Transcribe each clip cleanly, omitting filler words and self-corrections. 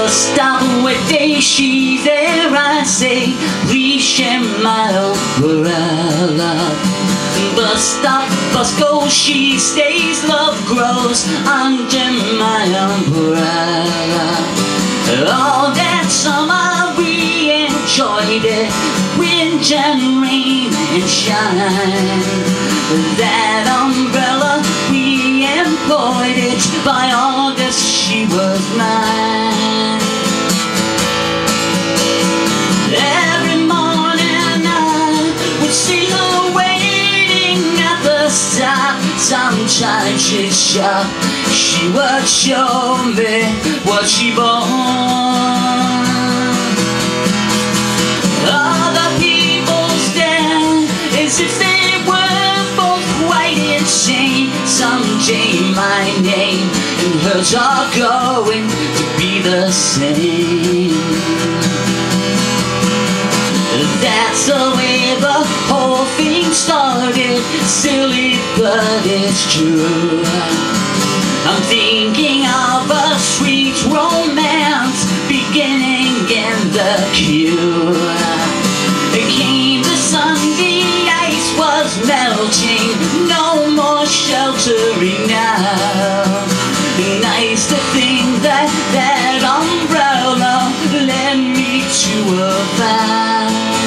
Bus stop waiting, she's there, I say, please share my umbrella. Bus stop, bus goes, she stays, love grows under my umbrella. All that summer we enjoyed it, wind and rain and shine. That umbrella we employed it, by August she was mine. Every morning I would see her waiting at the stop. Sometimes she'd shop, she would show me what she bought. Other people stare as if they were both quite insane. Someday my name and hers are going to be the same. That's the way the whole thing started, silly but it's true. I'm thinking of a sweet romance beginning in the queue. It came the sun, the ice was melting, no more sheltering now. Nice to think that that umbrella led me to a vow.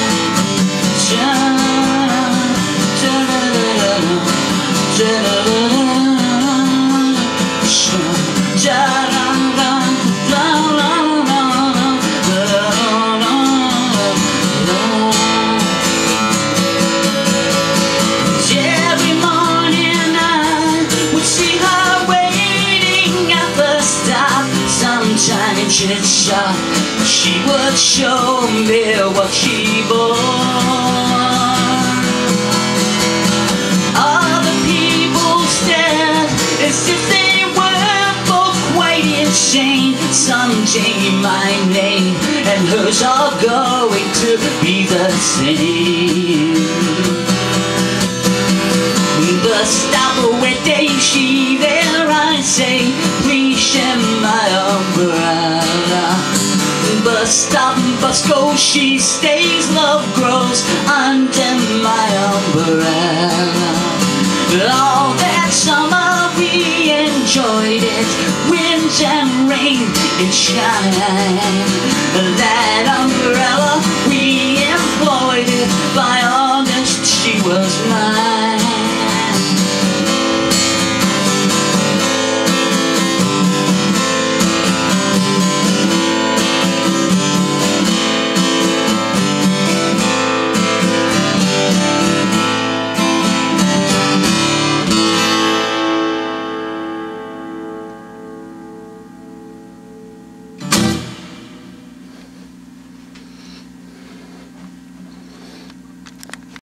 Every morning I would see her waiting at the stop. Sometimes she'd shop, she would show me what she bought. Other people stared as if they were both quite insane. Someday my name and hers are going to be the same. The stop waiting, she there, I say, please share my umbrella. Bus stop, bus goes, she stays, love grows under my umbrella. All that summer we enjoyed it, wind and rain and shine. That umbrella we employed it, by